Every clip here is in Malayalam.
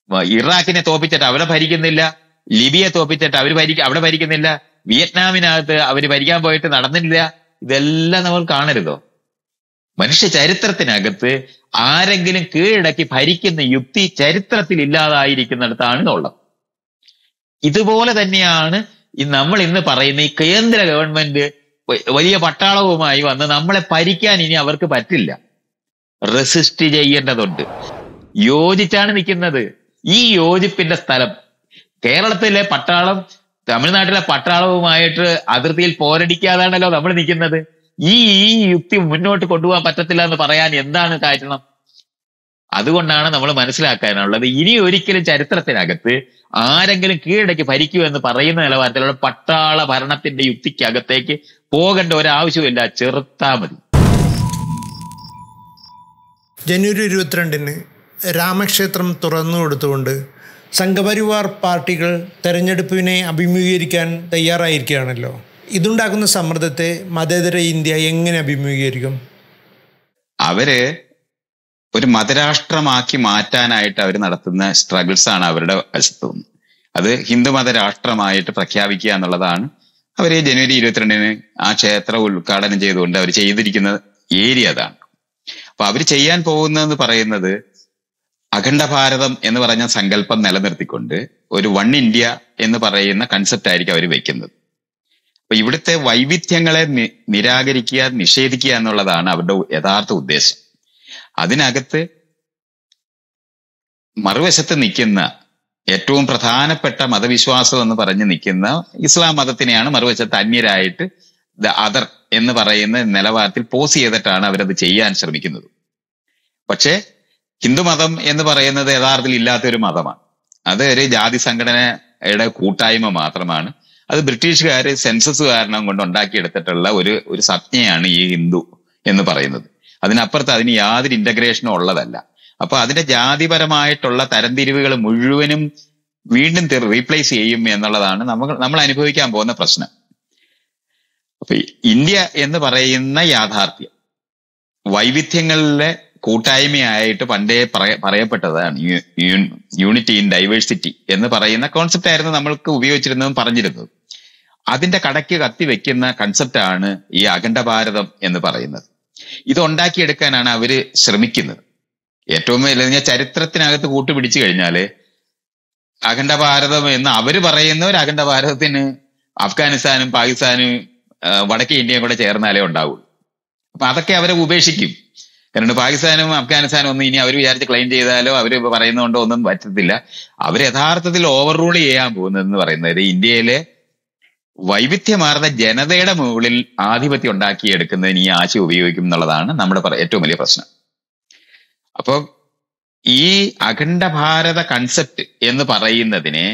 ഇറാഖിനെ തോപ്പിച്ചിട്ട് അവിടെ ഭരിക്കുന്നില്ല, ലിബിയെ തോപ്പിച്ചിട്ട് അവിടെ ഭരിക്കുന്നില്ല, വിയറ്റ്നാമിനകത്ത് അവര് ഭരിക്കാൻ പോയിട്ട് നടന്നില്ല. ഇതെല്ലാം നമ്മൾ കാണരുതോ? മനുഷ്യ ചരിത്രത്തിനകത്ത് ആരെങ്കിലും കീഴടക്കി ഭരിക്കുന്ന യുക്തി ചരിത്രത്തിൽ ഇല്ലാതായിരിക്കുന്നിടത്താണ് ഉള്ളത്. ഇതുപോലെ തന്നെയാണ് നമ്മൾ ഇന്ന് പറയുന്ന ഈ കേന്ദ്ര ഗവൺമെന്റ് വലിയ പട്ടാളവുമായി വന്ന് നമ്മളെ ഭരിക്കാൻ ഇനി അവർക്ക് പറ്റില്ല. റെസിസ്റ്റ് ചെയ്യേണ്ടതുണ്ട്. യോജിച്ചാണ് നിൽക്കുന്നത്. ഈ യോജിപ്പിന്റെ സ്ഥലം കേരളത്തിലെ പട്ടാളം തമിഴ്നാട്ടിലെ പട്ടാളവുമായിട്ട് അതിർത്തിയിൽ പോരടിക്കാതാണല്ലോ നമ്മൾ നിൽക്കുന്നത്. ഈ യുക്തി മുന്നോട്ട് കൊണ്ടുപോകാൻ പറ്റത്തില്ല എന്ന് പറയാൻ എന്താണ് കാരണം? അതുകൊണ്ടാണ് നമ്മൾ മനസ്സിലാക്കാനുള്ളത്, ഇനി ഒരിക്കലും ചരിത്രത്തിനകത്ത് ആരെങ്കിലും കീഴടക്കി ഭരിക്കൂ എന്ന് പറയുന്ന നിലവാരത്തിലുള്ള പട്ടാള ഭരണത്തിന്റെ യുക്തിക്കകത്തേക്ക് പോകേണ്ട ഒരാവശ്യമില്ല. ചെറുത്താ മതി. ജനുവരി 22-ന് രാമക്ഷേത്രം തുറന്നു കൊടുത്തുകൊണ്ട് സംഘപരിവാർ പാർട്ടികൾ തെരഞ്ഞെടുപ്പിനെ അഭിമുഖീകരിക്കാൻ തയ്യാറായിരിക്കുകയാണല്ലോ. ഇതുണ്ടാക്കുന്ന സമ്മർദ്ദത്തെ മതേതര ഇന്ത്യ എങ്ങനെ അഭിമുഖീകരിക്കും? അവര് ഒരു മതരാഷ്ട്രമാക്കി മാറ്റാനായിട്ട് അവർ നടത്തുന്ന സ്ട്രഗിൾസ് ആണ് അവരുടെ വശത്തു നിന്ന്. അത് ഹിന്ദുമത രാഷ്ട്രമായിട്ട് പ്രഖ്യാപിക്കുക എന്നുള്ളതാണ് അവർ ജനുവരി 22-ന് ആ ക്ഷേത്ര ഉദ്ഘാടനം ചെയ്തുകൊണ്ട് അവർ ചെയ്തിരിക്കുന്ന ഏരിയ അതാണ്. അപ്പൊ അവർ ചെയ്യാൻ പോകുന്നതെന്ന് പറയുന്നത് അഖണ്ഡ ഭാരതം എന്ന് പറഞ്ഞ സങ്കല്പം നിലനിർത്തിക്കൊണ്ട് ഒരു വൺ ഇന്ത്യ എന്ന് പറയുന്ന കൺസെപ്റ്റ് ആയിരിക്കും അവർ വെക്കുന്നത്. അപ്പൊ ഇവിടുത്തെ വൈവിധ്യങ്ങളെ നിരാകരിക്കുക, നിഷേധിക്കുക എന്നുള്ളതാണ് അവരുടെ യഥാർത്ഥ ഉദ്ദേശം. അതിനകത്ത് മറുവശത്ത് നിൽക്കുന്ന ഏറ്റവും പ്രധാനപ്പെട്ട മതവിശ്വാസം എന്ന് പറഞ്ഞ് നിൽക്കുന്ന ഇസ്ലാം മതത്തിനെയാണ് മറുവശത്ത് അന്യരായിട്ട് ദ അതർ എന്ന് പറയുന്ന നിലവാരത്തിൽ പോസ് ചെയ്തിട്ടാണ് അവരത് ചെയ്യാൻ ശ്രമിക്കുന്നത്. പക്ഷേ ഹിന്ദുമതം എന്ന് പറയുന്നത് യഥാർത്ഥത്തിൽ ഇല്ലാത്തൊരു മതമാണ്. അത് ഒരു ജാതി സംഘടനയുടെ കൂട്ടായ്മ മാത്രമാണ്. അത് ബ്രിട്ടീഷുകാർ സെൻസസ് കാരണം കൊണ്ട് ഉണ്ടാക്കിയെടുത്തിട്ടുള്ള ഒരു സംജ്ഞയാണ് ഈ ഹിന്ദു എന്ന് പറയുന്നത്. അതിനപ്പുറത്ത് അതിന് യാതൊരു ഇന്റഗ്രേഷനും ഉള്ളതല്ല. അപ്പൊ അതിന്റെ ജാതിപരമായിട്ടുള്ള തരംതിരിവുകൾ മുഴുവനും വീണ്ടും റീപ്ലേസ് ചെയ്യും എന്നുള്ളതാണ് നമ്മൾ അനുഭവിക്കാൻ പോകുന്ന പ്രശ്നം. അപ്പൊ ഇന്ത്യ എന്ന് പറയുന്ന യാഥാർത്ഥ്യം വൈവിധ്യങ്ങളിലെ കൂട്ടായ്മയായിട്ട് പണ്ടേ പറയപ്പെട്ടതാണ്. യൂണിറ്റി ഇൻ ഡൈവേഴ്സിറ്റി എന്ന് പറയുന്ന കോൺസെപ്റ്റ് ആയിരുന്നു നമ്മൾക്ക് ഉപയോഗിച്ചിരുന്നതും പറഞ്ഞിരുന്നതും. അതിന്റെ കടയ്ക്ക് കത്തിവെക്കുന്ന കൺസെപ്റ്റാണ് ഈ അഖണ്ഡ ഭാരതം എന്ന് പറയുന്നത്. ഇത് ഉണ്ടാക്കിയെടുക്കാനാണ് അവര് ശ്രമിക്കുന്നത്. ഏറ്റവും വലിയ ചരിത്രത്തിനകത്ത് കൂട്ടുപിടിച്ചു കഴിഞ്ഞാല് അഖണ്ഡ ഭാരതം എന്ന് അവര് പറയുന്ന ഒരു അഖണ്ഡ ഭാരതത്തിന് അഫ്ഗാനിസ്ഥാനും പാകിസ്ഥാനും വടക്കേ ഇന്ത്യയും കൂടെ ചേർന്നാലേ ഉണ്ടാവുള്ളൂ. അപ്പൊ അതൊക്കെ അവരെ ഉപേക്ഷിക്കും. കാരണം പാകിസ്ഥാനും അഫ്ഗാനിസ്ഥാനും ഒന്നും ഇനി അവർ വിചാരിച്ച് ക്ലെയിം ചെയ്താലോ അവര് പറയുന്നതുകൊണ്ടോ ഒന്നും പറ്റത്തില്ല. അവർ യഥാർത്ഥത്തിൽ ഓവർ റൂൾ ചെയ്യാൻ പോകുന്നതെന്ന് പറയുന്നത് ഇന്ത്യയിലെ വൈവിധ്യമാർന്ന ജനതയുടെ മുകളിൽ ആധിപത്യം ഉണ്ടാക്കിയെടുക്കുന്നതിന് ഈ ആശയം ഉപയോഗിക്കും എന്നുള്ളതാണ് നമ്മുടെ ഏറ്റവും വലിയ പ്രശ്നം. അപ്പൊ ഈ അഖണ്ഡ ഭാരത കൺസെപ്റ്റ് എന്ന് പറയുന്നതിനെ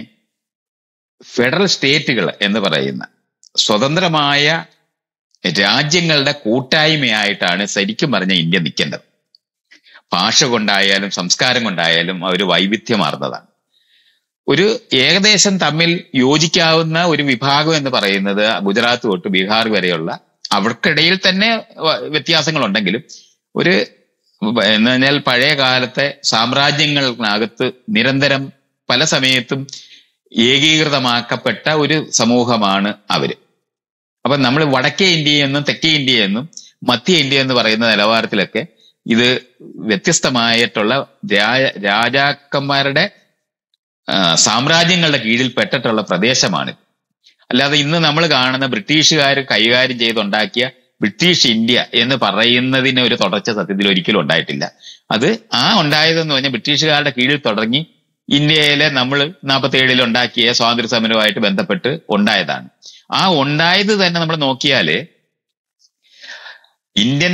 ഫെഡറൽ സ്റ്റേറ്റുകൾ എന്ന് പറയുന്ന സ്വതന്ത്രമായ രാജ്യങ്ങളുടെ കൂട്ടായ്മയായിട്ടാണ് ശരിക്കും പറഞ്ഞ ഇന്ത്യ നിൽക്കേണ്ടത്. ഭാഷ കൊണ്ടായാലും സംസ്കാരം കൊണ്ടായാലും അവർ വൈവിധ്യമാർന്നതാണ്. ഒരു ഏകദേശം തമ്മിൽ യോജിക്കാവുന്ന ഒരു വിഭാഗം എന്ന് പറയുന്നത് ഗുജറാത്ത് തൊട്ട് ബീഹാർ വരെയുള്ള അവർക്കിടയിൽ തന്നെ വ്യത്യാസങ്ങളുണ്ടെങ്കിലും ഒരു എന്ന് പറഞ്ഞാൽ പഴയ കാലത്തെ സാമ്രാജ്യങ്ങൾക്കകത്ത് നിരന്തരം പല സമയത്തും ഏകീകൃതമാക്കപ്പെട്ട ഒരു സമൂഹമാണ് അവര്. അപ്പൊ നമ്മൾ വടക്കേ ഇന്ത്യയെന്നും തെക്കേ ഇന്ത്യയെന്നും മധ്യ ഇന്ത്യ എന്ന് പറയുന്ന നിലവാരത്തിലൊക്കെ ഇത് വ്യത്യസ്തമായിട്ടുള്ള രാജാക്കന്മാരുടെ സാമ്രാജ്യങ്ങളുടെ കീഴിൽ പെട്ടിട്ടുള്ള പ്രദേശമാണിത്. അല്ലാതെ ഇന്ന് നമ്മൾ കാണുന്ന ബ്രിട്ടീഷുകാർ കൈകാര്യം ചെയ്തുണ്ടാക്കിയ ബ്രിട്ടീഷ് ഇന്ത്യ എന്ന് പറയുന്നതിന് ഒരു തുടർച്ച സത്യത്തിൽ ഒരിക്കലും ഉണ്ടായിട്ടില്ല. അത് ഉണ്ടായതെന്ന് പറഞ്ഞാൽ ബ്രിട്ടീഷുകാരുടെ കീഴിൽ തുടങ്ങി ഇന്ത്യയിലെ നമ്മൾ 47-ൽ ഉണ്ടാക്കിയ സ്വാതന്ത്ര്യ സമരവുമായിട്ട് ബന്ധപ്പെട്ട് ഉണ്ടായതാണ്. ഉണ്ടായത് തന്നെ നമ്മൾ നോക്കിയാല് ഇന്ത്യൻ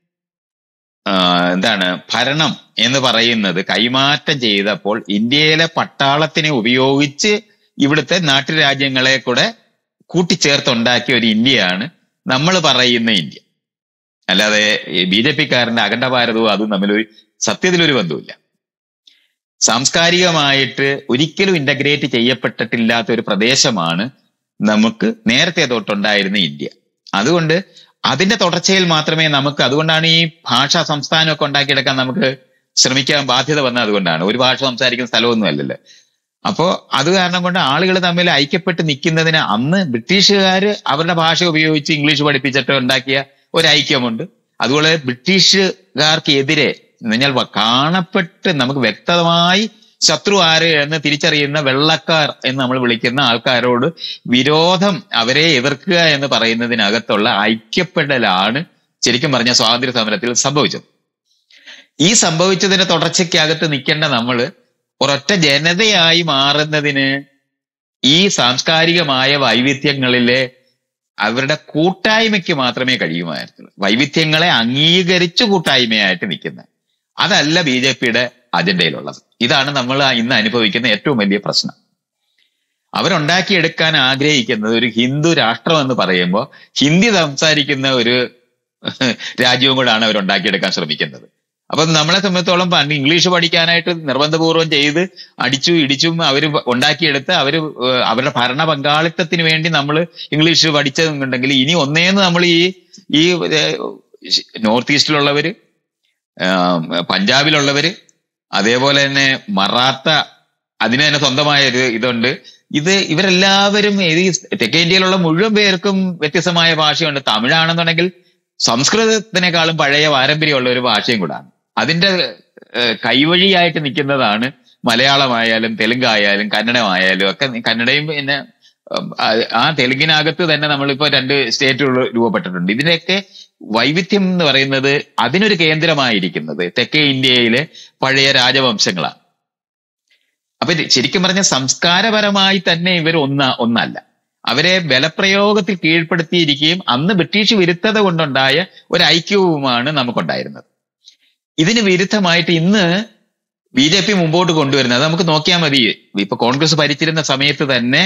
ഭരണം എന്ന് പറയുന്നത് കൈമാറ്റം ചെയ്തപ്പോൾ ഇന്ത്യയിലെ പട്ടാളത്തിനെ ഉപയോഗിച്ച് ഇവിടുത്തെ നാട്ടുരാജ്യങ്ങളെ കൂടെ കൂട്ടിച്ചേർത്തുണ്ടാക്കിയ ഒരു ഇന്ത്യയാണ് നമ്മൾ പറയുന്ന ഇന്ത്യ. അല്ലാതെ BJP-ക്കാരന്റെ അഖണ്ഡ ഭാരതവും അതും തമ്മിലൊരു സത്യത്തിലൊരു ബന്ധവുമില്ല. സാംസ്കാരികമായിട്ട് ഒരിക്കലും ഇന്റഗ്രേറ്റ് ചെയ്യപ്പെട്ടിട്ടില്ലാത്ത ഒരു പ്രദേശമാണ് നമുക്ക് നേരത്തെ തൊട്ടുണ്ടായിരുന്ന ഇന്ത്യ. അതുകൊണ്ട് അതിന്റെ തുടർച്ചയിൽ മാത്രമേ അതുകൊണ്ടാണ് ഈ ഭാഷാ സംസ്ഥാനമൊക്കെ ഉണ്ടാക്കിയെടുക്കാൻ നമുക്ക് ശ്രമിക്കാൻ ബാധ്യത വന്നത് അതുകൊണ്ടാണ്. ഒരു ഭാഷ സംസാരിക്കുന്ന സ്ഥലമൊന്നും അല്ലല്ലോ. അപ്പോ അത് കാരണം കൊണ്ട് ആളുകൾ തമ്മിൽ ഐക്യപ്പെട്ട് നിൽക്കുന്നതിന് അന്ന് ബ്രിട്ടീഷുകാര് അവരുടെ ഭാഷ ഉപയോഗിച്ച് ഇംഗ്ലീഷ് പഠിപ്പിച്ചിട്ട് ഉണ്ടാക്കിയ ഒരു ഐക്യമുണ്ട്. അതുപോലെ ബ്രിട്ടീഷുകാർക്ക് എതിരെ എന്ന് പറഞ്ഞാൽ കാണപ്പെട്ട് നമുക്ക് വ്യക്തമായി ശത്രു ആര് എന്ന് തിരിച്ചറിയുന്ന വെള്ളക്കാർ എന്ന് നമ്മൾ വിളിക്കുന്ന ആൾക്കാരോട് വിരോധം, അവരെ എതിർക്കുക എന്ന് പറയുന്നതിനകത്തുള്ള ഐക്യപ്പെടലാണ് ശരിക്കും പറഞ്ഞ സ്വാതന്ത്ര്യ സമരത്തിൽ സംഭവിച്ചത്. ഈ സംഭവിച്ചതിന്റെ തുടർച്ചയ്ക്കകത്ത് നിൽക്കേണ്ട നമ്മൾ ഒരൊറ്റ ജനതയായി മാറുന്നതിന് ഈ സാംസ്കാരികമായ വൈവിധ്യങ്ങളിലെ അവരുടെ കൂട്ടായ്മയ്ക്ക് മാത്രമേ കഴിയുമായിരുന്നുള്ളൂ. വൈവിധ്യങ്ങളെ അംഗീകരിച്ച് കൂട്ടായ്മയായിട്ട് നിൽക്കുന്നത് അതല്ല BJPയുടെ അജണ്ടയിലുള്ളത്. ഇതാണ് നമ്മൾ ഇന്ന് അനുഭവിക്കുന്ന ഏറ്റവും വലിയ പ്രശ്നം. അവരുണ്ടാക്കിയെടുക്കാൻ ആഗ്രഹിക്കുന്നത് ഒരു ഹിന്ദു രാഷ്ട്രം എന്ന് പറയുമ്പോൾ ഹിന്ദി സംസാരിക്കുന്ന ഒരു രാജ്യവും കൂടാണ് അവരുണ്ടാക്കിയെടുക്കാൻ ശ്രമിക്കുന്നത്. അപ്പൊ നമ്മളെ സംബന്ധിച്ചോളം പണ്ട് ഇംഗ്ലീഷ് പഠിക്കാനായിട്ട് നിർബന്ധപൂർവം ചെയ്ത് അടിച്ചും ഇടിച്ചും അവര് ഉണ്ടാക്കിയെടുത്ത് അവരുടെ ഭരണ പങ്കാളിത്തത്തിന് വേണ്ടി നമ്മൾ ഇംഗ്ലീഷ് പഠിച്ചതെന്നുണ്ടെങ്കിൽ ഇനി ഒന്നേന്ന് നമ്മൾ ഈ നോർത്ത് ഈസ്റ്റിലുള്ളവര്, പഞ്ചാബിലുള്ളവര്, അതേപോലെ തന്നെ മറാത്ത, അതിന് തന്നെ സ്വന്തമായ ഒരു ഇതുണ്ട്. ഇവരെല്ലാവരും തെക്കേ ഇന്ത്യയിലുള്ള മുഴുവൻ പേർക്കും വ്യത്യസ്തമായ ഭാഷയുണ്ട്. തമിഴാണെന്നുണ്ടെങ്കിൽ സംസ്കൃതത്തിനേക്കാളും പഴയ പാരമ്പര്യമുള്ള ഒരു ഭാഷയും കൂടാണ്. അതിന്റെ കൈവഴിയായിട്ട് നിൽക്കുന്നതാണ് മലയാളമായാലും തെലുങ്കായാലും കന്നഡമായാലും ഒക്കെ. കന്നഡയും പിന്നെ ആ തെലുങ്കിനകത്ത് തന്നെ നമ്മളിപ്പോ 2 സ്റ്റേറ്റുകൾ രൂപപ്പെട്ടിട്ടുണ്ട്. ഇതിന്റെയൊക്കെ വൈവിധ്യം എന്ന് പറയുന്നത് അതിനൊരു കേന്ദ്രമായിരിക്കുന്നത് തെക്കേ ഇന്ത്യയിലെ പഴയ രാജവംശങ്ങളാണ്. അപ്പൊ ശരിക്കും പറഞ്ഞ സംസ്കാരപരമായി തന്നെ ഇവർ ഒന്നല്ല. അവരെ ബലപ്രയോഗത്തിൽ കീഴ്പ്പെടുത്തിയിരിക്കുകയും അന്ന് ബ്രിട്ടീഷ് വിരുദ്ധത കൊണ്ടുണ്ടായ ഒരു ഐക്യവുമാണ് നമുക്കുണ്ടായിരുന്നത്. ഇതിന് വിരുദ്ധമായിട്ട് ഇന്ന് BJP മുമ്പോട്ട് കൊണ്ടുവരുന്നത് നമുക്ക് നോക്കിയാൽ മതി. ഇപ്പൊ കോൺഗ്രസ് ഭരിച്ചിരുന്ന സമയത്ത് തന്നെ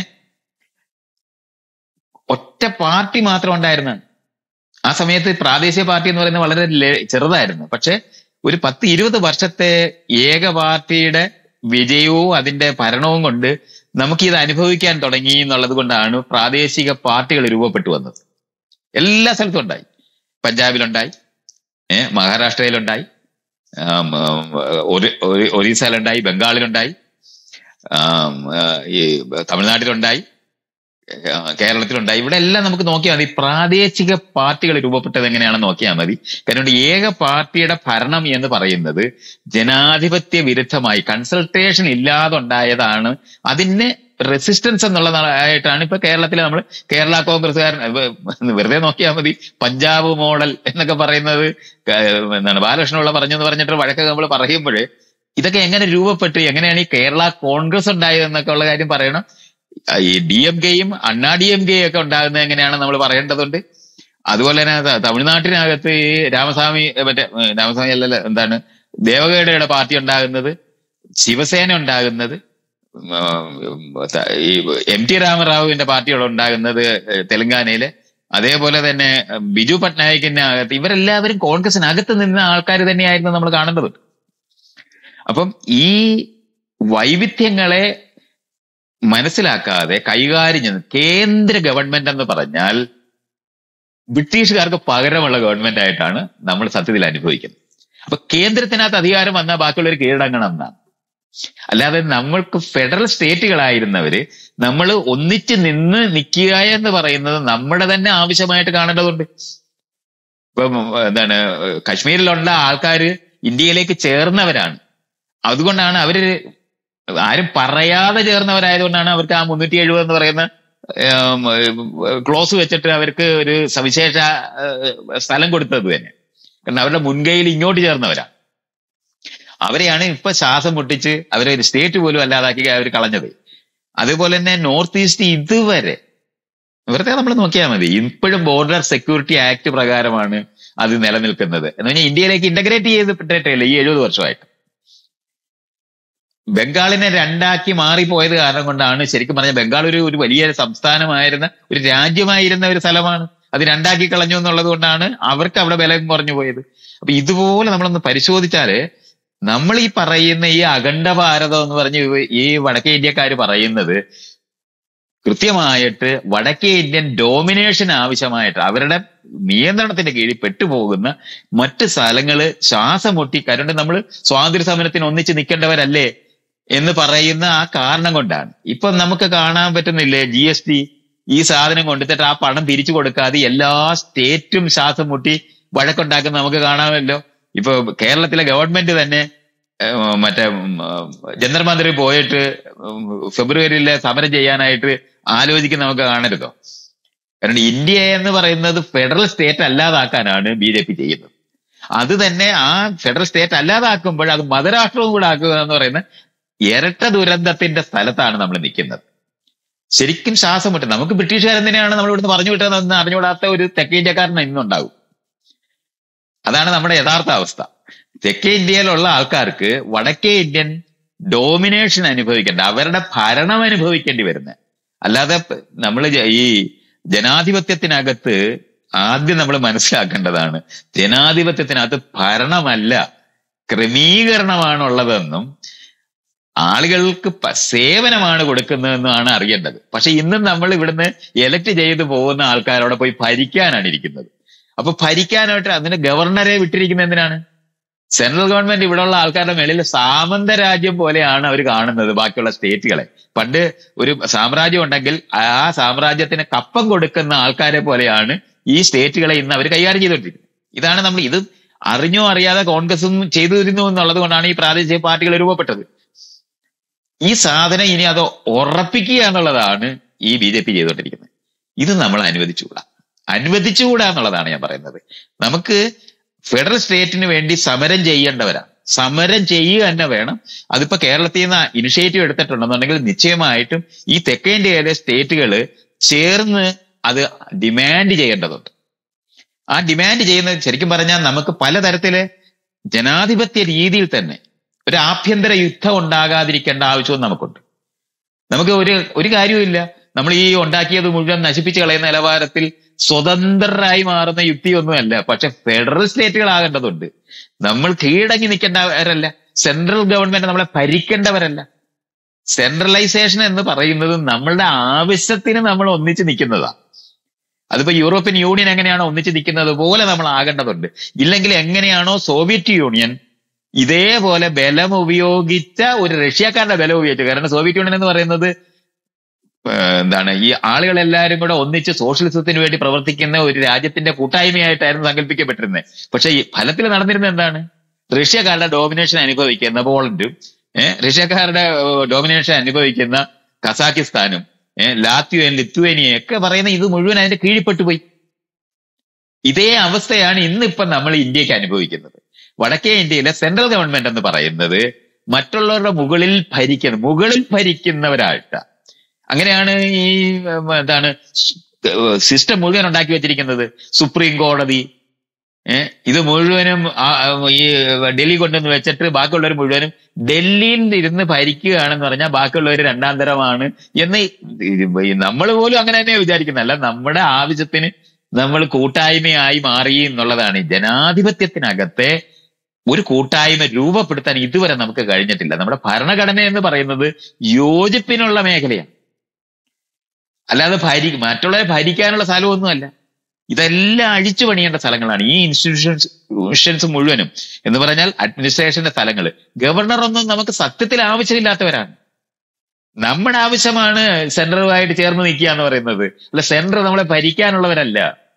ഒറ്റ പാർട്ടി മാത്രം ഉണ്ടായിരുന്നു. ആ സമയത്ത് പ്രാദേശിക പാർട്ടി എന്ന് പറയുന്നത് വളരെ ചെറുതായിരുന്നു. പക്ഷെ ഒരു 10-20 വർഷത്തെ ഏക പാർട്ടിയുടെ വിജയവും അതിന്റെ ഭരണവും കൊണ്ട് നമുക്കിത് അനുഭവിക്കാൻ തുടങ്ങി എന്നുള്ളത് കൊണ്ടാണ് പ്രാദേശിക പാർട്ടികൾ രൂപപ്പെട്ടു വന്നത്. എല്ലാ സ്ഥലത്തും ഉണ്ടായി. പഞ്ചാബിലുണ്ടായി, മഹാരാഷ്ട്രയിലുണ്ടായി, ഒറീസയിലുണ്ടായി, ബംഗാളിലുണ്ടായി, ഈ തമിഴ്നാട്ടിലുണ്ടായി, കേരളത്തിലുണ്ടായി. ഇവിടെ എല്ലാം നമുക്ക് നോക്കിയാൽ മതി. പ്രാദേശിക പാർട്ടികൾ രൂപപ്പെട്ടത് എങ്ങനെയാണെന്ന് നോക്കിയാൽ മതി. കാരണം ഏക പാർട്ടിയുടെ ഭരണം എന്ന് പറയുന്നത് ജനാധിപത്യ വിരുദ്ധമായി കൺസൾട്ടേഷൻ ഇല്ലാതെ ഉണ്ടായതാണ്. അതിന് റെസിസ്റ്റൻസ് എന്നുള്ളതായിട്ടാണ് ഇപ്പൊ കേരളത്തിലെ നമ്മൾ കേരള കോൺഗ്രസ്സുകാരൻ വെറുതെ നോക്കിയാൽ മതി. പഞ്ചാബ് മോഡൽ എന്നൊക്കെ പറയുന്നത് എന്താണ് ബാലകൃഷ്ണപിള്ള പറഞ്ഞെന്ന് പറഞ്ഞിട്ട് വഴക്ക് നമ്മൾ പറയുമ്പോഴേ ഇതൊക്കെ എങ്ങനെ രൂപപ്പെട്ടു, എങ്ങനെയാണ് ഈ കേരള കോൺഗ്രസ് ഉണ്ടായതെന്നൊക്കെ ഉള്ള കാര്യം പറയണം. ഈ DMKയും അണ്ണാ DMK ഒക്കെ ഉണ്ടാകുന്നത് എങ്ങനെയാണെന്ന് നമ്മൾ പറയേണ്ടതുണ്ട്. അതുപോലെ തന്നെ തമിഴ്നാട്ടിനകത്ത് ഈ രാമസ്വാമി അല്ലല്ല എന്താണ് ദേവഗൌഡയുടെ പാർട്ടി ഉണ്ടാകുന്നത്, ശിവസേന ഉണ്ടാകുന്നത്, ഈ MT രാമറാവുവിന്റെ പാർട്ടികൾ ഉണ്ടാകുന്നത് തെലങ്കാനയില്, അതേപോലെ തന്നെ ബിജു പട്നായിക്കിന്റെ അകത്ത്, ഇവരെല്ലാവരും കോൺഗ്രസിനകത്ത് നിന്ന ആൾക്കാർ തന്നെയായിരുന്നു നമ്മൾ കാണേണ്ടത്. അപ്പം ഈ വൈവിധ്യങ്ങളെ മനസ്സിലാക്കാതെ കൈകാര്യം ചെയ്യുന്ന കേന്ദ്ര ഗവൺമെന്റ് എന്ന് പറഞ്ഞാൽ ബ്രിട്ടീഷുകാർക്ക് പകരമുള്ള ഗവൺമെന്റ് ആയിട്ടാണ് നമ്മൾ സത്യത്തിൽ അനുഭവിക്കുന്നത്. അപ്പൊ കേന്ദ്രത്തിനകത്ത് അധികാരം വന്നാൽ ബാക്കിയുള്ളവർ കീഴടങ്ങണം എന്നാണ്. അല്ലാതെ നമ്മൾക്ക് ഫെഡറൽ സ്റ്റേറ്റുകളായിരുന്നവര് നമ്മൾ ഒന്നിച്ച് നിൽക്കുക എന്ന് പറയുന്നത് നമ്മുടെ തന്നെ ആവശ്യമായിട്ട് കാണേണ്ടതുണ്ട്. ഇപ്പം എന്താണ് കശ്മീരിലുള്ള ആൾക്കാർ ഇന്ത്യയിലേക്ക് ചേർന്നവരാണ്. അതുകൊണ്ടാണ് അവര് ആരും പറയാതെ ചേർന്നവരായതുകൊണ്ടാണ് അവർക്ക് ആ 370 എന്ന് പറയുന്ന ക്ലോസ് വെച്ചിട്ട് അവർക്ക് ഒരു സവിശേഷ സ്ഥലം കൊടുത്തത് തന്നെ. കാരണം അവരുടെ മുൻകൈയിൽ ഇങ്ങോട്ട് ചേർന്നവരാണ്. അവരെയാണ് ഇപ്പൊ ശ്വാസം മുട്ടിച്ച് അവരെ ഒരു സ്റ്റേറ്റ് പോലും അല്ലാതാക്കി അവർ കളഞ്ഞത്. അതുപോലെ തന്നെ നോർത്ത് ഈസ്റ്റ് ഇതുവരെ വെറുതെ നമ്മൾ നോക്കിയാൽ മതി, ഇപ്പോഴും ബോർഡർ സെക്യൂരിറ്റി ആക്ട് പ്രകാരമാണ് അത് നിലനിൽക്കുന്നത്. എന്ന് പറഞ്ഞാൽ ഇന്ത്യയിലേക്ക് ഇന്റഗ്രേറ്റ് ചെയ്തിട്ടില്ല ഈ 70 വർഷമായിട്ട്. ബംഗാളിനെ 2ആക്കി മാറിപ്പോയത് കാരണം കൊണ്ടാണ് ശരിക്കും പറഞ്ഞാൽ ബംഗാൾ ഒരു വലിയ സംസ്ഥാനമായിരുന്ന ഒരു രാജ്യമായിരുന്ന ഒരു സ്ഥലമാണ്. അത് 2ആക്കി കളഞ്ഞു എന്നുള്ളത് കൊണ്ടാണ് അവർക്ക് അവിടെ ബലം കുറഞ്ഞു പോയത്. അപ്പൊ ഇതുപോലെ നമ്മളൊന്ന് പരിശോധിച്ചാല് നമ്മൾ ഈ പറയുന്ന ഈ അഖണ്ഡ ഭാരതം എന്ന് പറഞ്ഞ് ഈ വടക്കേ ഇന്ത്യക്കാര് പറയുന്നത് കൃത്യമായിട്ട് വടക്കേ ഇന്ത്യൻ ഡോമിനേഷൻ ആവശ്യമായിട്ട് അവരുടെ നിയന്ത്രണത്തിന്റെ കീഴിൽ പെട്ടുപോകുന്ന മറ്റ് സ്ഥലങ്ങള് ശ്വാസം മുട്ടി. കാരണം നമ്മൾ സ്വാതന്ത്ര്യ സമരത്തിന് ഒന്നിച്ച് നിൽക്കേണ്ടവരല്ലേ എന്ന് പറയുന്ന ആ കാരണം കൊണ്ടാണ്. ഇപ്പൊ നമുക്ക് കാണാൻ പറ്റുന്നില്ലേ, GST ഈ സാധനം കൊണ്ടുവന്നിട്ട് ആ പണം തിരിച്ചു കൊടുക്കാതെ എല്ലാ സ്റ്റേറ്റും ശ്വാസം മുട്ടി വഴക്കുണ്ടാക്കുന്ന നമുക്ക് കാണാമല്ലോ. ഇപ്പൊ കേരളത്തിലെ ഗവൺമെന്റ് തന്നെ മറ്റേ ജന്തർ മന്ദിറിൽ പോയിട്ട് ഫെബ്രുവരിയിലെ സമരം ചെയ്യാനായിട്ട് ആലോചിക്കുന്ന നമുക്ക് കാണരുതോ? കാരണം ഇന്ത്യ എന്ന് പറയുന്നത് ഫെഡറൽ സ്റ്റേറ്റ് അല്ലാതാക്കാനാണ് BJP ചെയ്യുന്നത്. അത് തന്നെ ആ ഫെഡറൽ സ്റ്റേറ്റ് അല്ലാതാക്കുമ്പോൾ അത് മതരാഷ്ട്രവും കൂടെ ആക്കുക എന്ന് പറയുന്ന ഇരട്ട ദുരന്തത്തിന്റെ സ്ഥലത്താണ് നമ്മൾ നിൽക്കുന്നത്. ശരിക്കും ശ്വാസം മുട്ടും. നമുക്ക് ബ്രിട്ടീഷുകാരെന്തിനാണ് നമ്മൾ ഇവിടുന്ന് പറഞ്ഞു വിട്ടതെന്ന് അറിഞ്ഞുകൂടാത്ത ഒരു തെക്കേ ഇന്ത്യക്കാരൻ ഇന്നുണ്ടാവും. അതാണ് നമ്മുടെ യഥാർത്ഥ അവസ്ഥ. തെക്കേ ഇന്ത്യയിലുള്ള ആൾക്കാർക്ക് വടക്കേ ഇന്ത്യൻ ഡോമിനേഷൻ അനുഭവിക്കേണ്ട, അവരുടെ ഭരണം അനുഭവിക്കേണ്ടി വരുന്നത്. അല്ലാതെ നമ്മൾ ഈ ജനാധിപത്യത്തിനകത്ത് ആദ്യം നമ്മൾ മനസ്സിലാക്കേണ്ടതാണ്, ജനാധിപത്യത്തിനകത്ത് ഭരണമല്ല ക്രമീകരണമാണുള്ളതെന്നും ആളുകൾക്ക് സേവനമാണ് കൊടുക്കുന്നതെന്നുമാണ് അറിയേണ്ടത്. പക്ഷെ ഇന്നും നമ്മൾ ഇവിടുന്ന് എലക്ട് ചെയ്ത് പോകുന്ന ആൾക്കാരോടെ പോയി ഭരിക്കാനാണ് ഇരിക്കുന്നത്. അപ്പൊ ഭരിക്കാനായിട്ട് അതിന് ഗവർണറെ വിട്ടിരിക്കുന്നത് എന്തിനാണ്? സെൻട്രൽ ഗവൺമെന്റ് ഇവിടെയുള്ള ആൾക്കാരുടെ മേളിൽ സാമന്ത രാജ്യം പോലെയാണ് അവർ കാണുന്നത് ബാക്കിയുള്ള സ്റ്റേറ്റുകളെ. പണ്ട് ഒരു സാമ്രാജ്യം ഉണ്ടെങ്കിൽ ആ സാമ്രാജ്യത്തിന് കപ്പം കൊടുക്കുന്ന ആൾക്കാരെ പോലെയാണ് ഈ സ്റ്റേറ്റുകളെ ഇന്ന് അവർ കൈകാര്യം ചെയ്തുകൊണ്ടിരിക്കുന്നത്. ഇതാണ് നമ്മൾ, ഇത് അറിഞ്ഞോ അറിയാതെ കോൺഗ്രസും ചെയ്തിരുന്നു എന്നുള്ളത് കൊണ്ടാണ് ഈ പ്രാദേശിക പാർട്ടികൾ രൂപപ്പെട്ടത്. ഈ സാധനം ഇനി അത് ഉറപ്പിക്കുക എന്നുള്ളതാണ് ഈ BJP ചെയ്തുകൊണ്ടിരിക്കുന്നത്. ഇത് നമ്മൾ അനുവദിച്ചുകൂടാ എന്നുള്ളതാണ് ഞാൻ പറയുന്നത്. നമുക്ക് ഫെഡറൽ സ്റ്റേറ്റിന് വേണ്ടി സമരം ചെയ്യേണ്ടവരാണ്, സമരം ചെയ്യുക തന്നെ വേണം. അതിപ്പോ കേരളത്തിൽ നിന്ന് ഇനിഷ്യേറ്റീവ് എടുത്തിട്ടുണ്ടെന്നുണ്ടെങ്കിൽ നിശ്ചയമായിട്ടും ഈ തെക്കേ ഇന്ത്യയിലെ സ്റ്റേറ്റുകൾ ചേർന്ന് അത് ഡിമാൻഡ് ചെയ്യേണ്ടതുണ്ട്. ആ ഡിമാൻഡ് ചെയ്യുന്നത് ശരിക്കും പറഞ്ഞാൽ നമുക്ക് പലതരത്തിലെ ജനാധിപത്യ രീതിയിൽ തന്നെ ഒരു ആഭ്യന്തര യുദ്ധം ഉണ്ടാകാതിരിക്കേണ്ട ആവശ്യവും നമുക്കുണ്ട്. നമുക്ക് ഒരു കാര്യവുമില്ല, നമ്മൾ ഈ ഉണ്ടാക്കിയത് മുഴുവൻ നശിപ്പിച്ച് കളയുന്ന നിലവാരത്തിൽ സ്വതന്ത്രരായി മാറുന്ന യുക്തിയൊന്നുമല്ല. പക്ഷെ ഫെഡറൽ സ്റ്റേറ്റുകളാകേണ്ടതുണ്ട്. നമ്മൾ കീഴടങ്ങി നിൽക്കേണ്ടവരല്ല, സെൻട്രൽ ഗവൺമെന്റ് നമ്മളെ ഭരിക്കേണ്ടവരല്ല. സെൻട്രലൈസേഷൻ എന്ന് പറയുന്നത് നമ്മളുടെ ആവശ്യത്തിന് നമ്മൾ ഒന്നിച്ച് നിൽക്കുന്നതാ. അതിപ്പോ യൂറോപ്യൻ യൂണിയൻ എങ്ങനെയാണോ ഒന്നിച്ച് നിൽക്കുന്നത് പോലെ നമ്മൾ ആകേണ്ടതുണ്ട്. ഇല്ലെങ്കിൽ എങ്ങനെയാണോ സോവിയറ്റ് യൂണിയൻ ഇതേപോലെ ബലം ഉപയോഗിച്ച ഒരു റഷ്യക്കാരുടെ ബലം ഉപയോഗിച്ചു. കാരണം സോവിയറ്റ് യൂണിയൻ എന്ന് പറയുന്നത് എന്താണ്, ഈ ആളുകളെല്ലാരും കൂടെ ഒന്നിച്ച് സോഷ്യലിസത്തിന് വേണ്ടി പ്രവർത്തിക്കുന്ന ഒരു രാജ്യത്തിന്റെ കൂട്ടായ്മയായിട്ടായിരുന്നു സങ്കല്പിക്കപ്പെട്ടിരുന്നത്. പക്ഷെ ഈ ഫലത്തിൽ നടന്നിരുന്നത് എന്താണ്? റഷ്യക്കാരുടെ ഡോമിനേഷൻ അനുഭവിക്കുന്ന പോളണ്ടും റഷ്യക്കാരുടെ ഡോമിനേഷൻ അനുഭവിക്കുന്ന കസാക്കിസ്ഥാനും ലാത്വിയയും ലിത്വേനിയയും ഒക്കെ പറയുന്ന ഇത് മുഴുവൻ അതിന്റെ കീഴിൽപ്പെട്ടു പോയി. ഇതേ അവസ്ഥയാണ് ഇന്നിപ്പം നമ്മൾ ഇന്ത്യക്ക് അനുഭവിക്കുന്നത്. വടക്കേ ഇന്ത്യയിലെ സെൻട്രൽ ഗവൺമെന്റ് എന്ന് പറയുന്നത് മറ്റുള്ളവരുടെ മുകളിൽ ഭരിക്കുന്നവരായിട്ട്, അങ്ങനെയാണ് ഈ എന്താണ് സിസ്റ്റം മുഴുവൻ ഉണ്ടാക്കി വെച്ചിരിക്കുന്നത്. സുപ്രീം കോടതി ഇത് മുഴുവനും ഈ ഡൽഹി കൊണ്ടുവന്ന് വെച്ചിട്ട് ബാക്കിയുള്ളവർ മുഴുവനും ഡൽഹിയിൽ ഇരുന്ന് ഭരിക്കുകയാണെന്ന് പറഞ്ഞാൽ ബാക്കിയുള്ളവർ രണ്ടാം തരമാണ് എന്ന് നമ്മൾ പോലും അങ്ങനെ തന്നെ വിചാരിക്കുന്നതല്ല. നമ്മുടെ ആവശ്യത്തിന് നമ്മൾ കൂട്ടായ്മയായി മാറി എന്നുള്ളതാണ്. ജനാധിപത്യത്തിനകത്തെ ഒരു കൂട്ടായ്മ രൂപപ്പെടുത്താൻ ഇതുവരെ നമുക്ക് കഴിഞ്ഞിട്ടില്ല. നമ്മുടെ ഭരണഘടന എന്ന് പറയുന്നത് യോജിപ്പിനുള്ള മേഖലയാണ്, അല്ലാതെ മറ്റുള്ളവരെ ഭരിക്കാനുള്ള സ്ഥലമൊന്നുമല്ല. ഇതെല്ലാം അഴിച്ചു പണിയേണ്ട സ്ഥലങ്ങളാണ് ഈ ഇൻസ്റ്റിറ്റ്യൂഷൻസ് മുഴുവനും. എന്ന് പറഞ്ഞാൽ അഡ്മിനിസ്ട്രേഷന്റെ സ്ഥലങ്ങൾ. ഗവർണറൊന്നും നമുക്ക് സത്യത്തിൽ ആവശ്യമില്ലാത്തവരാണ്. നമ്മുടെ ആവശ്യമാണ് സെൻട്രലുമായിട്ട് ചേർന്ന് നിൽക്കുക എന്ന് പറയുന്നത്. അല്ല, സെൻട്രൽ നമ്മളെ ഭരിക്കാനുള്ളവരല്ല,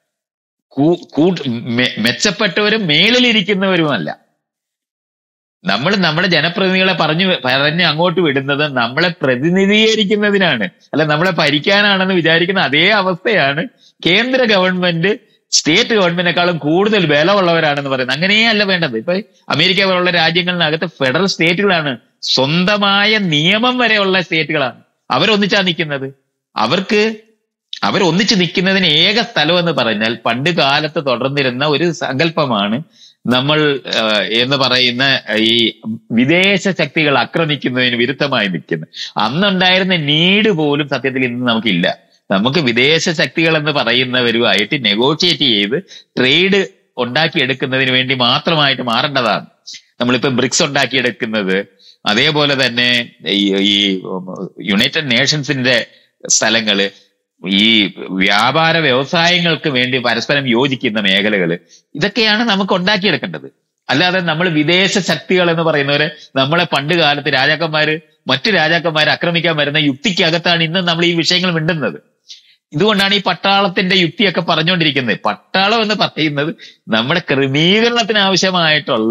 മെച്ചപ്പെട്ടവരും മേളിലിരിക്കുന്നവരുമല്ല. നമ്മൾ നമ്മുടെ ജനപ്രതിനിധികളെ പറഞ്ഞ് അങ്ങോട്ട് വിടുന്നത് നമ്മളെ പ്രതിനിധീകരിക്കുന്നതിനാണ്, അല്ല നമ്മളെ ഭരിക്കാനാണെന്ന് വിചാരിക്കുന്ന അതേ അവസ്ഥയാണ് കേന്ദ്ര ഗവൺമെന്റ് സ്റ്റേറ്റ് ഗവൺമെന്റിനേക്കാളും കൂടുതൽ ബലമുള്ളവരാണെന്ന് പറയുന്നത്. അങ്ങനെയല്ല വേണ്ടത്. ഇപ്പൊ അമേരിക്ക പോലുള്ള രാജ്യങ്ങളിനകത്ത് ഫെഡറൽ സ്റ്റേറ്റുകളാണ്, സ്വന്തമായ നിയമം വരെയുള്ള സ്റ്റേറ്റുകളാണ്. അവരൊന്നിച്ചാ നിൽക്കുന്നത്. അവരൊന്നിച്ച് നിൽക്കുന്നതിന് ഏക സ്ഥലം എന്ന് പറഞ്ഞാൽ പണ്ട് കാലത്ത് തുടർന്നിരുന്ന ഒരു സങ്കല്പമാണ് നമ്മൾ എന്ന് പറയുന്ന ഈ വിദേശ ശക്തികൾ ആക്രമിക്കുന്നതിന് വിരുദ്ധമായി നിൽക്കുന്നത്. അന്നുണ്ടായിരുന്ന നീഡ് പോലും സത്യത്തിൽ ഇന്ന് നമുക്കില്ല. നമുക്ക് വിദേശ ശക്തികൾ എന്ന് പറയുന്നവരുമായിട്ട് നെഗോഷിയേറ്റ് ചെയ്ത് ട്രേഡ് ഉണ്ടാക്കിയെടുക്കുന്നതിന് വേണ്ടി മാത്രമായിട്ട് മാറേണ്ടതാണ്. നമ്മളിപ്പോ ബ്രിക്സ് ഉണ്ടാക്കിയെടുക്കുന്നത്, അതേപോലെ തന്നെ ഈ യുണൈറ്റഡ് നേഷൻസിന്റെ സ്ഥലങ്ങള്, ഈ വ്യാപാര വ്യവസായങ്ങൾക്ക് വേണ്ടി പരസ്പരം യോജിക്കുന്ന മേഖലകള്, ഇതൊക്കെയാണ് നമുക്ക് ഉണ്ടാക്കിയെടുക്കേണ്ടത്. അല്ലാതെ നമ്മൾ വിദേശ ശക്തികൾ എന്ന് പറയുന്നവരെ നമ്മളെ പണ്ട് കാലത്ത് മറ്റു രാജാക്കന്മാരെ ആക്രമിക്കാൻ വരുന്ന യുക്തിക്കകത്താണ് ഇന്ന് നമ്മൾ ഈ വിഷയങ്ങൾ മിണ്ടുന്നത്. ഇതുകൊണ്ടാണ് ഈ പട്ടാളത്തിന്റെ യുക്തിയൊക്കെ പറഞ്ഞുകൊണ്ടിരിക്കുന്നത്. പട്ടാളം എന്ന് പറയുന്നത് നമ്മുടെ ക്രമീകരണത്തിന് ആവശ്യമായിട്ടുള്ള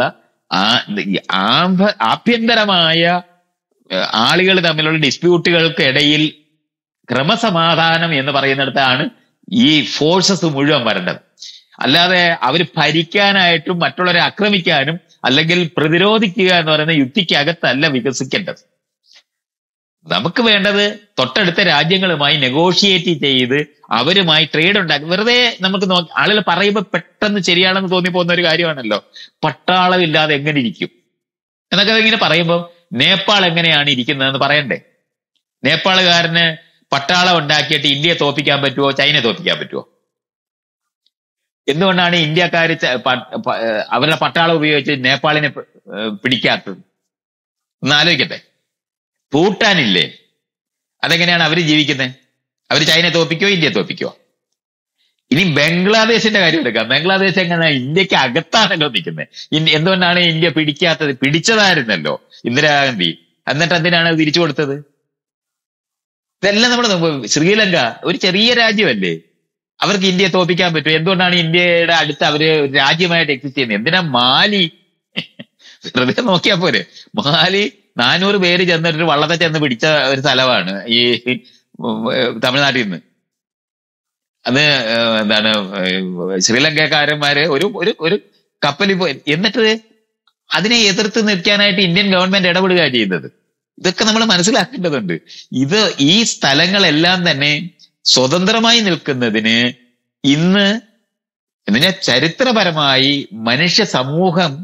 ആഭ്യന്തരമായ ആളുകൾ തമ്മിലുള്ള ഡിസ്പ്യൂട്ടുകൾക്ക് ഇടയിൽ ക്രമസമാധാനം എന്ന് പറയുന്നിടത്താണ് ഈ ഫോഴ്സസ് മുഴുവൻ വരേണ്ടത്. അല്ലാതെ അവർ ഭരിക്കാനായിട്ടും മറ്റുള്ളവരെ ആക്രമിക്കാനും അല്ലെങ്കിൽ പ്രതിരോധിക്കുക എന്ന് പറയുന്ന യുക്തിക്കകത്തല്ല വികസിക്കേണ്ടത്. നമുക്ക് വേണ്ടത് തൊട്ടടുത്ത രാജ്യങ്ങളുമായി നെഗോഷിയേറ്റ് ചെയ്ത് അവരുമായി ട്രേഡ് ഉണ്ടാക്കി. വെറുതെ നമുക്ക് ആളുകൾ പറയുമ്പോൾ പെട്ടെന്ന് ശരിയാണെന്ന് തോന്നിപ്പോകുന്ന ഒരു കാര്യമാണല്ലോ, പട്ടാളം ഇല്ലാതെ എങ്ങനെ ഇരിക്കും എന്നൊക്കെ ഇങ്ങനെ പറയുമ്പോൾ നേപ്പാൾ എങ്ങനെയാണ് ഇരിക്കുന്നതെന്ന് പറയണ്ടേ? നേപ്പാളുകാരന് പട്ടാളം ഉണ്ടാക്കിയിട്ട് ഇന്ത്യയെ തോപ്പിക്കാൻ പറ്റുമോ, ചൈനയെ തോപ്പിക്കാൻ പറ്റുമോ? എന്തുകൊണ്ടാണ് ഇന്ത്യക്കാർ അവരുടെ പട്ടാളം ഉപയോഗിച്ച് നേപ്പാളിനെ പിടിക്കാത്തത്? ഒന്ന് ആലോചിക്കട്ടെ. ഭൂട്ടാനില്ലേ, അതെങ്ങനെയാണ് അവർ ജീവിക്കുന്നത്? അവർ ചൈനയെ തോപ്പിക്കോ, ഇന്ത്യയെ തോപ്പിക്കോ? ഇനി ബംഗ്ലാദേശിന്റെ കാര്യം എടുക്കാം. ബംഗ്ലാദേശ് എങ്ങനെ ഇന്ത്യക്ക് അകത്താണല്ലോ നിൽക്കുന്നത്. എന്തുകൊണ്ടാണ് ഇന്ത്യ പിടിക്കാത്തത്? പിടിച്ചതായിരുന്നല്ലോ ഇന്ദിരാഗാന്ധി, എന്നിട്ട് എന്തിനാണ് തിരിച്ചു കൊടുത്തത്? ഇതെല്ലാം നമ്മൾ ശ്രീലങ്ക ഒരു ചെറിയ രാജ്യമല്ലേ, അവർക്ക് ഇന്ത്യയെ തോപ്പിക്കാൻ പറ്റും. എന്തുകൊണ്ടാണ് ഇന്ത്യയുടെ അടുത്ത് അവര് രാജ്യമായിട്ട് എക്സിസ്റ്റ് ചെയ്യുന്നത്? എന്തിനാ മാലി? വെറുതെ നോക്കിയാ പോരെ. മാലി 400 പേര് ചെന്നിട്ട് വള്ളത്തെ ചെന്ന് പിടിച്ച ഒരു സ്ഥലമാണ് ഈ തമിഴ്നാട്ടിൽ നിന്ന്. അത് എന്താണ്, ശ്രീലങ്കക്കാരന്മാര് ഒരു കപ്പലിൽ പോയി, എന്നിട്ട് അതിനെ എതിർത്ത് നിൽക്കാനായിട്ട് ഇന്ത്യൻ ഗവൺമെന്റ് ഇടപെടുക ചെയ്യുന്നത്. ഇതൊക്കെ നമ്മൾ മനസ്സിലാക്കേണ്ടതുണ്ട്. ഈ സ്ഥലങ്ങളെല്ലാം തന്നെ സ്വതന്ത്രമായി നിൽക്കുന്നതിന് ഇന്ന് എന്നുവെച്ചാൽ ചരിത്രപരമായി മനുഷ്യ സമൂഹം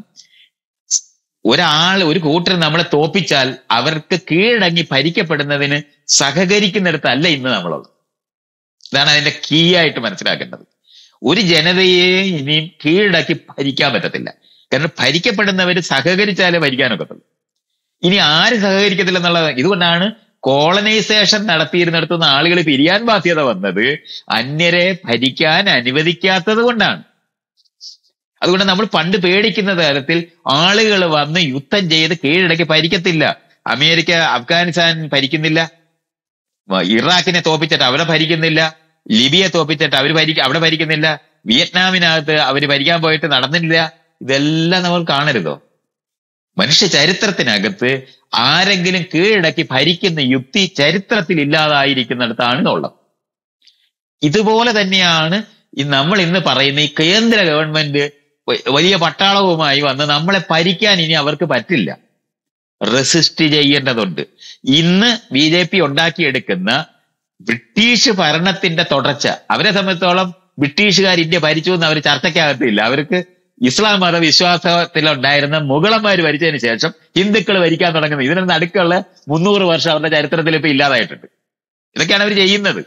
ഒരു കൂട്ടർ നമ്മളെ തോപ്പിച്ചാൽ അവർക്ക് കീഴടങ്ങി ഭരിക്കപ്പെടുന്നതിന് സഹകരിക്കുന്നിടത്തല്ല ഇന്ന് നമ്മളുള്ളത്. ഇതാണ് അതിന്റെ കീ ആയിട്ട് മനസ്സിലാക്കേണ്ടത്. ഒരു ജനതയെ ഇനിയും കീഴടക്കി ഭരിക്കാൻ പറ്റത്തില്ല. കാരണം ഭരിക്കപ്പെടുന്നവര് സഹകരിച്ചാലേ ഭരിക്കാനൊക്കത്തുള്ളൂ. ഇനി ആര് സഹകരിക്കത്തില്ല എന്നുള്ളത്. ഇതുകൊണ്ടാണ് കോളനൈസേഷൻ നടത്തിയിരുന്നിടത്തുനിന്ന് ആളുകൾ പിരിയാൻ ബാധ്യത വന്നത് അന്യരെ ഭരിക്കാൻ അനുവദിക്കാത്തത് കൊണ്ടാണ്. അതുകൊണ്ട് നമ്മൾ പണ്ട് പേടിക്കുന്ന തരത്തിൽ ആളുകൾ വന്ന് യുദ്ധം ചെയ്ത് കീഴടക്കി ഭരിക്കത്തില്ല. അമേരിക്ക അഫ്ഗാനിസ്ഥാൻ ഭരിക്കുന്നില്ല, ഇറാഖിനെ തോപ്പിച്ചിട്ട് അവിടെ ഭരിക്കുന്നില്ല, ലിബിയെ തോപ്പിച്ചിട്ട് അവിടെ ഭരിക്കുന്നില്ല, വിയറ്റ്നാമിനകത്ത് അവര് ഭരിക്കാൻ പോയിട്ട് നടന്നില്ല. ഇതെല്ലാം നമ്മൾ കാണരുതോ? മനുഷ്യ ചരിത്രത്തിനകത്ത് ആരെങ്കിലും കീഴടക്കി ഭരിക്കുന്ന യുക്തി ചരിത്രത്തിൽ ഇല്ലാതായിരിക്കുന്നിടത്താണ് ഉള്ളത്. ഇതുപോലെ തന്നെയാണ് നമ്മൾ ഇന്ന് പറയുന്ന ഈ കേന്ദ്ര ഗവൺമെന്റ് വലിയ പട്ടാളവുമായി വന്ന് നമ്മളെ ഭരിക്കാൻ ഇനി അവർക്ക് പറ്റില്ല. റെസിസ്റ്റ് ചെയ്യേണ്ടതുണ്ട്. ഇന്ന് BJP ഉണ്ടാക്കിയെടുക്കുന്ന ബ്രിട്ടീഷ് ഭരണത്തിന്റെ തുടർച്ച, അവരെ സംബന്ധിച്ചോളം ബ്രിട്ടീഷുകാർ ഇന്ത്യ ഭരിച്ചു എന്ന് അവർ ചർച്ചയ്ക്കകത്തില്ല. അവർക്ക് ഇസ്ലാം മത വിശ്വാസത്തിലുണ്ടായിരുന്ന മുഗളന്മാർ ഭരിച്ചതിന് ശേഷം ഹിന്ദുക്കൾ ഭരിക്കാൻ തുടങ്ങുന്നത്. ഇതിന് നടുക്കുള്ള 300 വർഷം അവരുടെ ചരിത്രത്തിൽ ഇപ്പൊ ഇല്ലാതായിട്ടുണ്ട്. ഇതൊക്കെയാണ് അവർ ചെയ്യുന്നത്.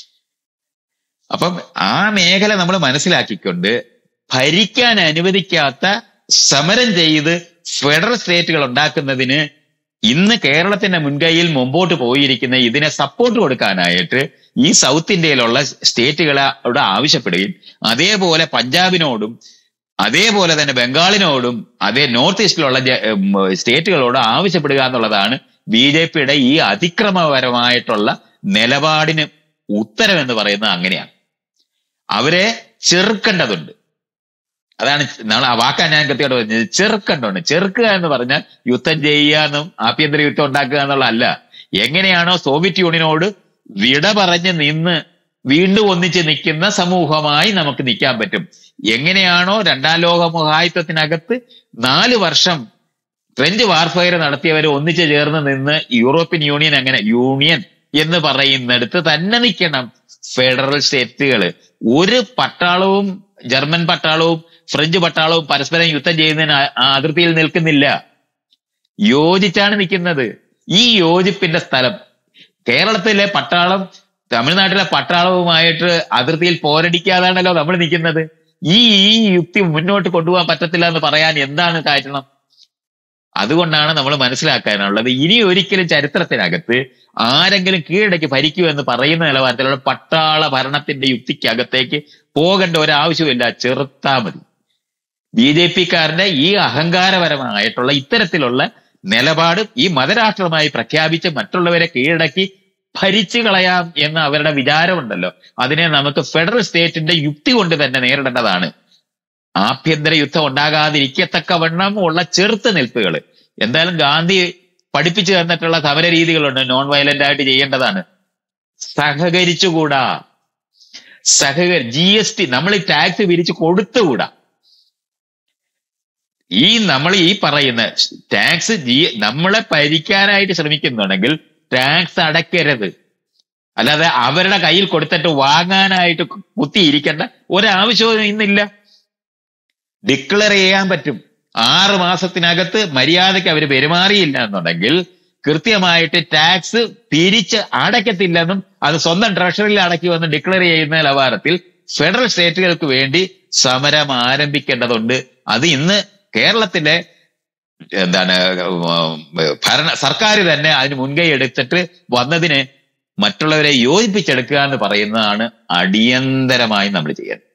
അപ്പം ആ മേഖല നമ്മൾ മനസ്സിലാക്കിക്കൊണ്ട് ഭരിക്കാൻ അനുവദിക്കാത്ത സമരം ചെയ്ത് ഫെഡറൽ സ്റ്റേറ്റുകൾ ഉണ്ടാക്കുന്നതിന് ഇന്ന് കേരളത്തിന്റെ മുൻകൈയിൽ മുമ്പോട്ട് പോയിരിക്കുന്ന ഇതിനെ സപ്പോർട്ട് കൊടുക്കാനായിട്ട് ഈ സൗത്ത് ഇന്ത്യയിലുള്ള സ്റ്റേറ്റുകളോട് ആവശ്യപ്പെടുകയും അതേപോലെ പഞ്ചാബിനോടും അതേപോലെ തന്നെ ബംഗാളിനോടും അതേ നോർത്ത് ഈസ്റ്റിലുള്ള സ്റ്റേറ്റുകളോട് ആവശ്യപ്പെടുക എന്നുള്ളതാണ് BJPയുടെ ഈ അതിക്രമപരമായിട്ടുള്ള നിലപാടിന് ഉത്തരവെന്ന് പറയുന്നത്. അങ്ങനെയാണ് അവരെ ചെറുക്കേണ്ടതുണ്ട്. അതാണ് നമ്മൾ ആ വാക്കാൻ ഞാൻ കൃത്യമായിട്ട് പറഞ്ഞത്, ചെറുക്കേണ്ടതുണ്ട്. ചെറുക്കുക എന്ന് പറഞ്ഞാൽ യുദ്ധം ചെയ്യുക എന്നും ആഭ്യന്തര യുദ്ധം ഉണ്ടാക്കുക എന്നുള്ളതല്ല. എങ്ങനെയാണോ സോവിയറ്റ് യൂണിയനോട് വിട പറഞ്ഞ് നിന്ന് വീണ്ടും ഒന്നിച്ച് നിൽക്കുന്ന സമൂഹമായി നമുക്ക് നിൽക്കാൻ പറ്റും. എങ്ങനെയാണോ 2ാം ലോക മഹായുദ്ധത്തിനകത്ത് 4 വർഷം ഫ്രഞ്ച് വാർഫെയർ നടത്തിയവർ ഒന്നിച്ച് ചേർന്ന് നിന്ന് യൂറോപ്യൻ യൂണിയൻ എന്ന് പറയുന്നിടത്ത് തന്നെ നിൽക്കണം ഫെഡറൽ സ്റ്റേറ്റുകൾ. ഒരു പട്ടാളവും ജർമ്മൻ പട്ടാളവും ഫ്രഞ്ച് പട്ടാളവും പരസ്പരം യുദ്ധം ചെയ്യുന്നതിന് അതിർത്തിയിൽ നിൽക്കുന്നില്ല, യോജിച്ചാണ് നിൽക്കുന്നത്. ഈ യോജിപ്പിന്റെ സ്ഥലം കേരളത്തിലെ പട്ടാളം തമിഴ്നാട്ടിലെ പട്ടാളവുമായിട്ട് അതിർത്തിയിൽ പോരടിക്കാതാണല്ലോ നമ്മൾ നിൽക്കുന്നത്. ഈ യുക്തി മുന്നോട്ട് കൊണ്ടുപോകാൻ പറ്റത്തില്ല എന്ന് പറയാൻ എന്താണ് കാരണം? അതുകൊണ്ടാണ് നമ്മൾ മനസ്സിലാക്കാനുള്ളത്, ഇനി ഒരിക്കലും ചരിത്രത്തിനകത്ത് ആരെങ്കിലും കീഴടക്കി ഭരിക്കുമെന്ന് പറയുന്ന നിലവാരത്തിലുള്ള പട്ടാള ഭരണത്തിന്റെ യുക്തിക്കകത്തേക്ക് പോകേണ്ട ഒരാവശ്യമില്ല, ചെറുത്താ മതി. BJP-കാരന്റെ ഈ അഹങ്കാരപരമായിട്ടുള്ള ഇത്തരത്തിലുള്ള നിലപാട് ഈ മതരാഷ്ട്രമായി പ്രഖ്യാപിച്ച് മറ്റുള്ളവരെ കീഴടക്കി ഭരിച്ചു കളയാം എന്ന അവരുടെ വിചാരമുണ്ടല്ലോ, അതിനെ നമുക്ക് ഫെഡറൽ സ്റ്റേറ്റിന്റെ യുക്തി കൊണ്ട് തന്നെ നേരിടേണ്ടതാണ്. ആഭ്യന്തര യുദ്ധം ഉണ്ടാകാതിരിക്കത്തക്കവണ്ണം ഉള്ള ചെറുത്ത് നിൽപ്പുകൾ എന്തായാലും ഗാന്ധി പഠിപ്പിച്ചു തന്നിട്ടുള്ള സമര രീതികളുണ്ട്, നോൺ വയലന്റ് ആയിട്ട് ചെയ്യേണ്ടതാണ്. സഹകരിച്ചുകൂടാ, GST നമ്മൾ ഈ ടാക്സ് പിരിച്ചു കൊടുത്തുകൂടാ. നമ്മൾ ഈ പറയുന്ന ടാക്സ് നമ്മളെ ഭരിക്കാനായിട്ട് ശ്രമിക്കുന്നുണ്ടെങ്കിൽ ടാക്സ് അടയ്ക്കരുത്. അല്ലാതെ അവരുടെ കയ്യിൽ കൊടുത്തിട്ട് വാങ്ങാനായിട്ട് കുത്തിയിരിക്കേണ്ട ഒരാവശ്യവും ഇന്നില്ല. ഡിക്ലെയർ ചെയ്യാൻ പറ്റും. 6 മാസത്തിനകത്ത് മര്യാദയ്ക്ക് അവർ പെരുമാറിയില്ല എന്നുണ്ടെങ്കിൽ കൃത്യമായിട്ട് ടാക്സ് തിരിച്ച് അടയ്ക്കത്തില്ലെന്നും അത് സ്വന്തം ട്രഷറിയിൽ അടയ്ക്കുമെന്ന് ഡിക്ലെയർ ചെയ്യുന്ന നിലവാരത്തിൽ ഫെഡറൽ സ്റ്റേറ്റുകൾക്ക് വേണ്ടി സമരം ആരംഭിക്കേണ്ടതുണ്ട്. അത് ഇന്ന് കേരളത്തിലെ സർക്കാർ തന്നെ അതിന് മുൻകൈ എടുത്തിട്ട് വന്നതിന് മറ്റുള്ളവരെ യോജിപ്പിച്ചെടുക്കുക എന്ന് പറയുന്നതാണ് അടിയന്തരമായി നമ്മൾ ചെയ്യുന്നത്.